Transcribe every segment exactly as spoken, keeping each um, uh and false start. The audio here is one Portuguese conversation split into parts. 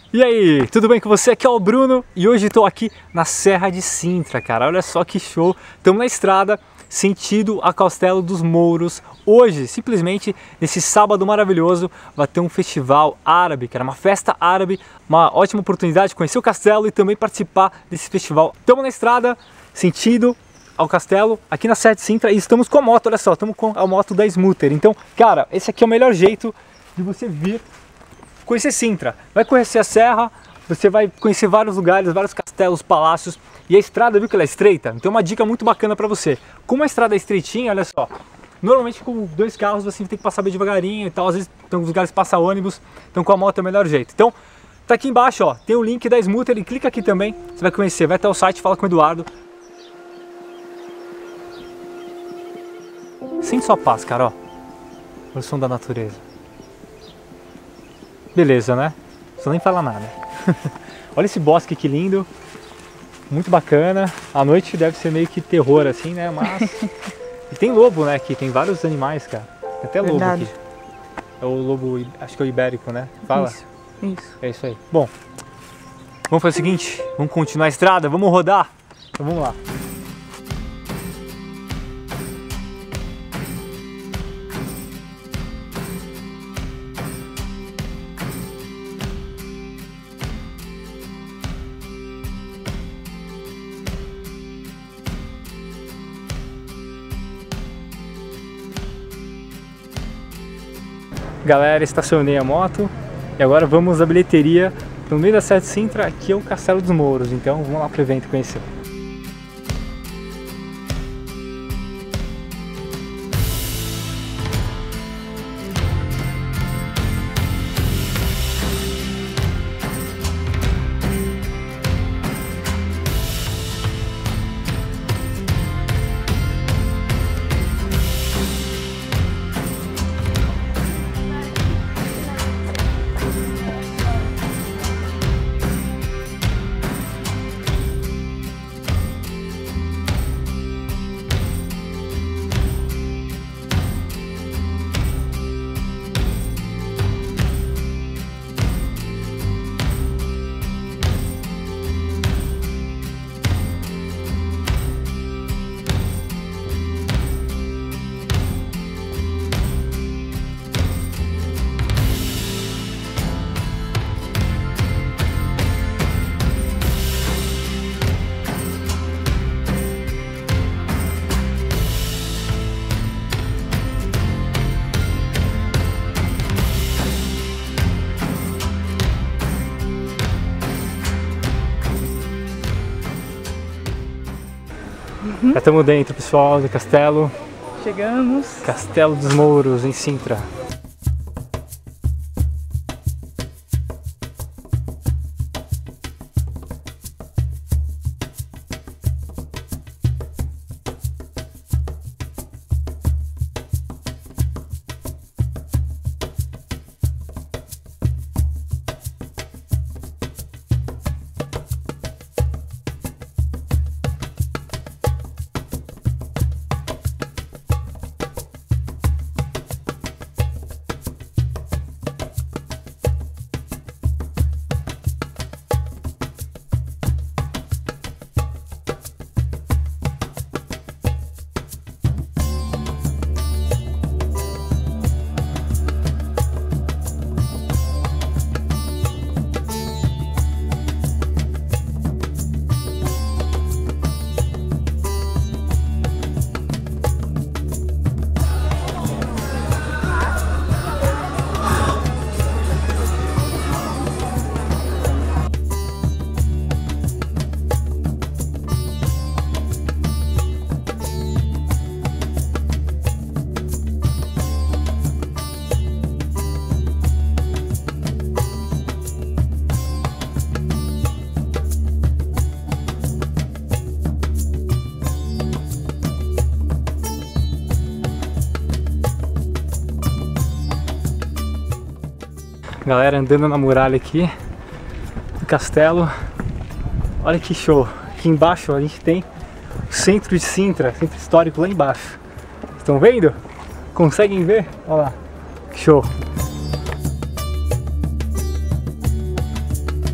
E aí, tudo bem com você? Aqui é o Bruno e hoje estou aqui na Serra de Sintra, cara. Olha só que show! Estamos na estrada, sentido a Castelo dos Mouros. Hoje, simplesmente, nesse sábado maravilhoso, vai ter um festival árabe, cara, uma festa árabe, uma ótima oportunidade de conhecer o castelo e também participar desse festival. Estamos na estrada, sentido ao castelo, aqui na Serra de Sintra, e estamos com a moto, olha só, estamos com a moto da Smoother. Então, cara, esse aqui é o melhor jeito de você vir conhecer Sintra. Vai conhecer a serra, você vai conhecer vários lugares, vários castelos, palácios, e a estrada, viu que ela é estreita? Então uma dica muito bacana para você. Como a estrada é estreitinha, olha só, normalmente com dois carros você tem que passar bem devagarinho e tal, às vezes tem alguns lugares que passa ônibus, então com a moto é o melhor jeito. Então tá aqui embaixo, ó, tem o link da Smoother, e clica aqui também, você vai conhecer, vai até o site, fala com o Eduardo. Sente sua paz, cara, ó, o som da natureza. Beleza, né? Não precisa nem falar nada. Olha esse bosque que lindo. Muito bacana. À noite deve ser meio que terror assim, né? Mas... e tem lobo, né? Aqui tem vários animais, cara. Tem até lobo Verdade. aqui. É o lobo, acho que é o ibérico, né? Fala. Isso, isso. É isso aí. Bom, vamos fazer o seguinte. Vamos continuar a estrada, vamos rodar. Então vamos lá. Galera, estacionei a moto e agora vamos à bilheteria no meio da Serra de Sintra, aqui é o Castelo dos Mouros, então vamos lá para o evento conhecer. Já estamos dentro, pessoal, do castelo. Chegamos. Castelo dos Mouros, em Sintra. Galera andando na muralha aqui do castelo. Olha que show! Aqui embaixo a gente tem o centro de Sintra, centro histórico lá embaixo. Estão vendo? Conseguem ver? Olha lá, que show!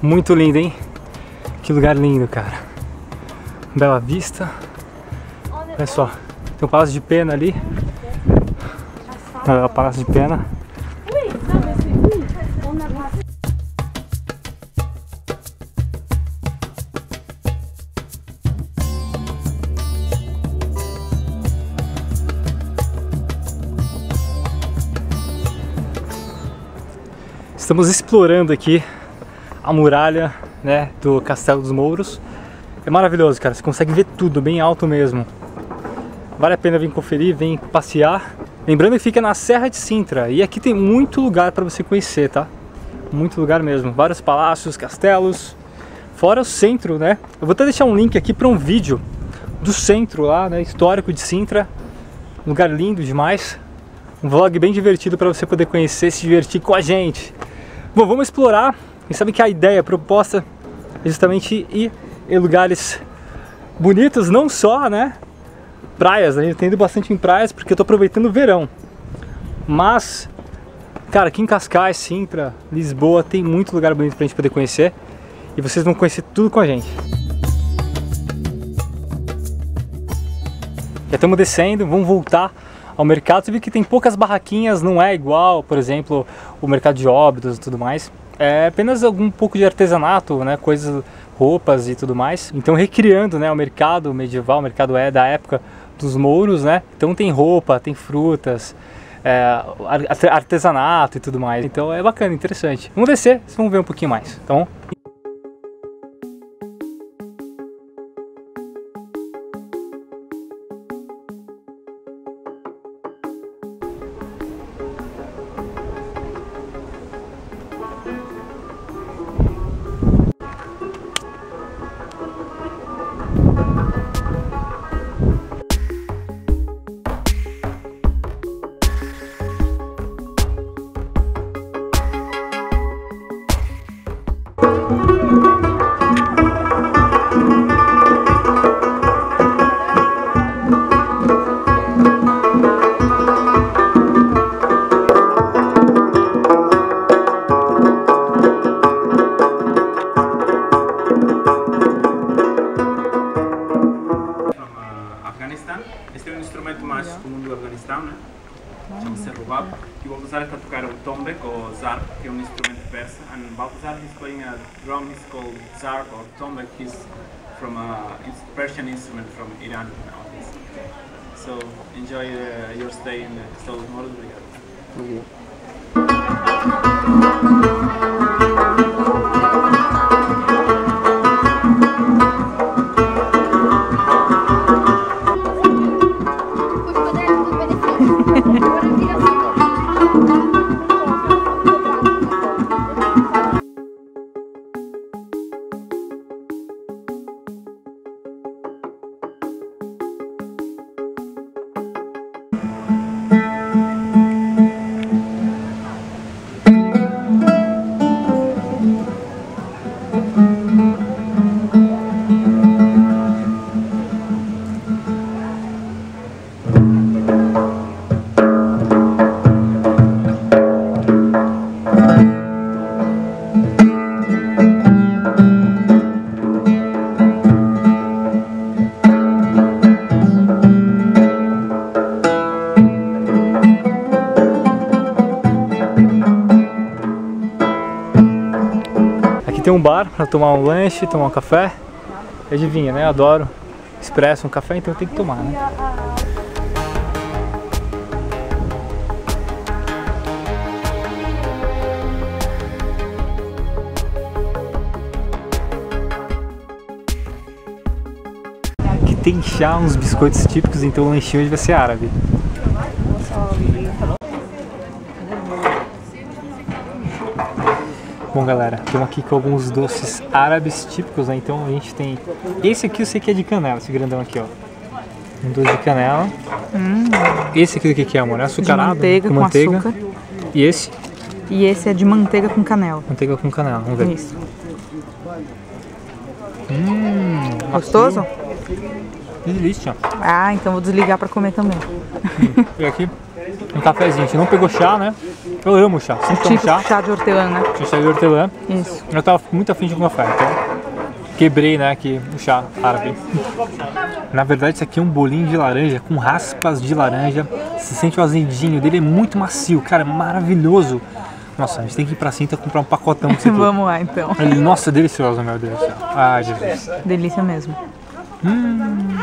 Muito lindo, hein? Que lugar lindo, cara. Bela vista. Olha só, tem um Palácio de Pena ali. É o Palácio de Pena. Estamos explorando aqui a muralha, né, do Castelo dos Mouros. É maravilhoso, cara, você consegue ver tudo, bem alto mesmo. Vale a pena vir conferir, vir passear. Lembrando que fica na Serra de Sintra e aqui tem muito lugar para você conhecer, tá? Muito lugar mesmo, vários palácios, castelos, fora o centro, né? Eu vou até deixar um link aqui para um vídeo do centro lá, né, histórico de Sintra. Um lugar lindo demais. Um vlog bem divertido para você poder conhecer, se divertir com a gente. Bom, vamos explorar. E sabe que a ideia, a proposta é justamente ir em lugares bonitos, não só, né, praias, a gente tem ido bastante em praias porque eu tô aproveitando o verão. Mas, cara, aqui em Cascais, Sintra, Lisboa, tem muito lugar bonito pra gente poder conhecer. E vocês vão conhecer tudo com a gente. Já estamos descendo, vamos voltar ao mercado. Você vê que tem poucas barraquinhas, não é igual, por exemplo, o mercado de Óbidos e tudo mais. É apenas algum pouco de artesanato, né, coisas, roupas e tudo mais. Então recriando, né, o mercado medieval, o mercado é da época dos mouros, né? Então tem roupa, tem frutas, é, artesanato e tudo mais. Então é bacana, interessante. Vamos descer, vocês vão ver um pouquinho mais, tá bom? Este é um instrumento mais comum do Afeganistão, né? Chama-se rubab. E o Baltazar está a tocar o tombek, ou zarb, que é um instrumento persa. And Baltazar is playing a drum, he's called zarb or tombek. He's from a Persian instrument from Iran. So enjoy uh, your stay in the Castelo dos Mouros. Obrigado. Tem um bar para tomar um lanche, tomar um café. Adivinha, né? Eu adoro expresso, um café, então tem que tomar, né? Aqui tem chá, uns biscoitos típicos, então o lanchinho hoje vai ser árabe. Bom, galera, estamos aqui com alguns doces árabes típicos, né? Então a gente tem... Esse aqui eu sei que é de canela, esse grandão aqui, ó. Um doce de canela. Hum. Esse aqui o que é, amor? É açucarado? De manteiga com, com manteiga. açúcar. E esse? E esse é de manteiga com canela. Manteiga com canela, vamos ver. Isso. Hum, gostoso? Que delícia. Ah, então vou desligar para comer também. Hum, e aqui, cafezinho. A gente não pegou chá, né? Eu amo chá, sempre tomo Tipo chá. chá de hortelã, né? Tinha chá de hortelã. Isso. Eu tava muito afim de um café, então quebrei, né, aqui o chá árabe. Na verdade, isso aqui é um bolinho de laranja com raspas de laranja. Se sente o azedinho dele, é muito macio, cara, é maravilhoso. Nossa, a gente tem que ir pra Sintra comprar um pacotão disso aqui. Vamos lá, então. Ele, nossa, é delicioso, meu Deus do céu. Ai, Jesus. Delícia mesmo. Hum.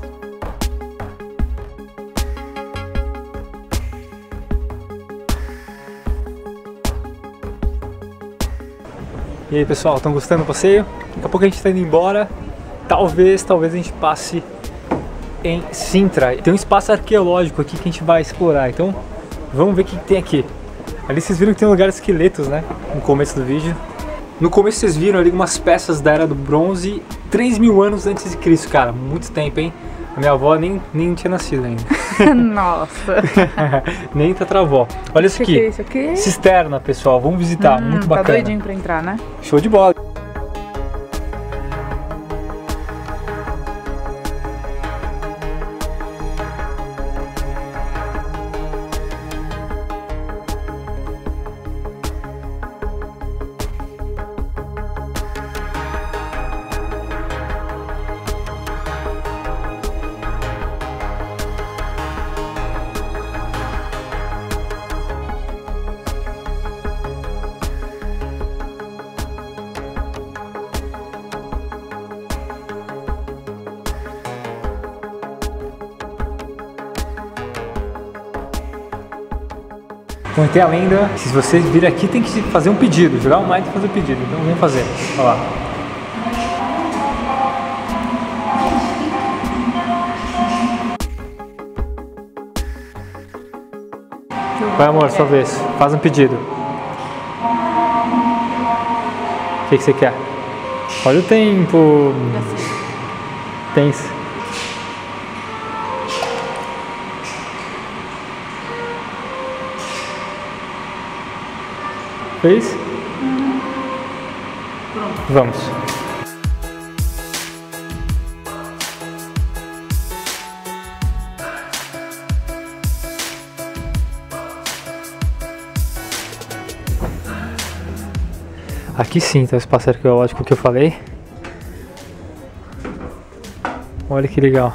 E aí, pessoal, estão gostando do passeio? Daqui a pouco a gente está indo embora. Talvez, talvez a gente passe em Sintra. Tem um espaço arqueológico aqui que a gente vai explorar, então vamos ver o que tem aqui. Ali vocês viram que tem um lugar de esqueletos, né? No começo do vídeo. No começo vocês viram ali umas peças da Era do Bronze, três mil anos antes de Cristo, cara. Muito tempo, hein? A minha avó nem, nem tinha nascido ainda. Nossa. Nem tatravó. Olha isso aqui. Que que é isso aqui? Cisterna, pessoal. Vamos visitar. Hum, muito tá bacana. doidinho pra entrar, né? Show de bola. Bom, tem a lenda, se vocês virem aqui tem que fazer um pedido, jogar um Mind e fazer o pedido, então vamos fazer, olha lá. Vai, amor, sua vez, faz um pedido. O que, que você quer? Olha o tempo. Tenso. Fez? Vamos. Aqui sim tá o espaço arqueológico que eu falei. Olha que legal.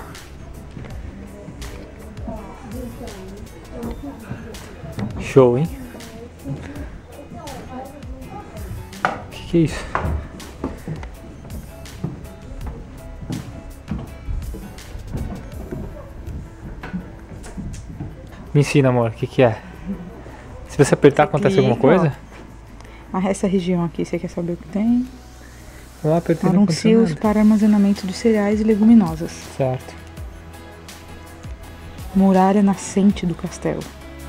Show, hein? O que, que é isso? Me ensina, amor, o que, que é? Se você apertar, acontece alguma coisa? Ah, essa região aqui, você quer saber o que tem? Lá, apertei, não aconteceu Anuncios nada. para armazenamento de cereais e leguminosas. Certo. Muralha nascente do castelo.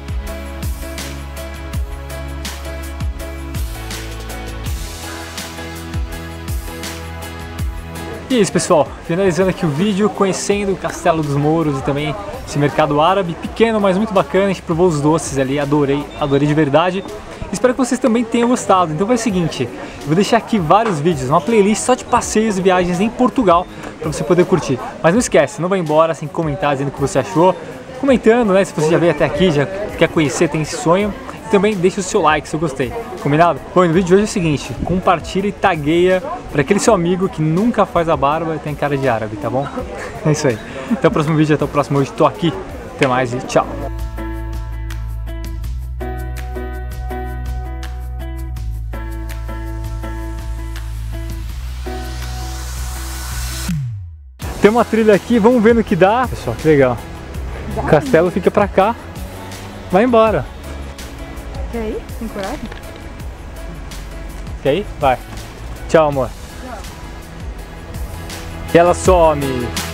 E é isso, pessoal, finalizando aqui o vídeo, conhecendo o Castelo dos Mouros e também esse mercado árabe, pequeno, mas muito bacana. A gente provou os doces ali, adorei, adorei de verdade. Espero que vocês também tenham gostado. Então faz o seguinte, eu vou deixar aqui vários vídeos, uma playlist só de passeios e viagens em Portugal, para você poder curtir. Mas não esquece, não vai embora sem comentar dizendo o que você achou, comentando, né, se você já veio até aqui, já quer conhecer, tem esse sonho. E também deixa o seu like se eu gostei, combinado? Bom, no vídeo de hoje é o seguinte, compartilha e tagueia para aquele seu amigo que nunca faz a barba e tem cara de árabe, tá bom? É isso aí. Até o próximo vídeo, até o próximo hoje, tô aqui. Até mais e tchau! Tem uma trilha aqui, vamos ver no que dá. Pessoal, que legal. O castelo fica pra cá. Vai embora. Quer ir? Tem coragem? Quer ir? Vai. Tchau, amor. Tchau. E ela some.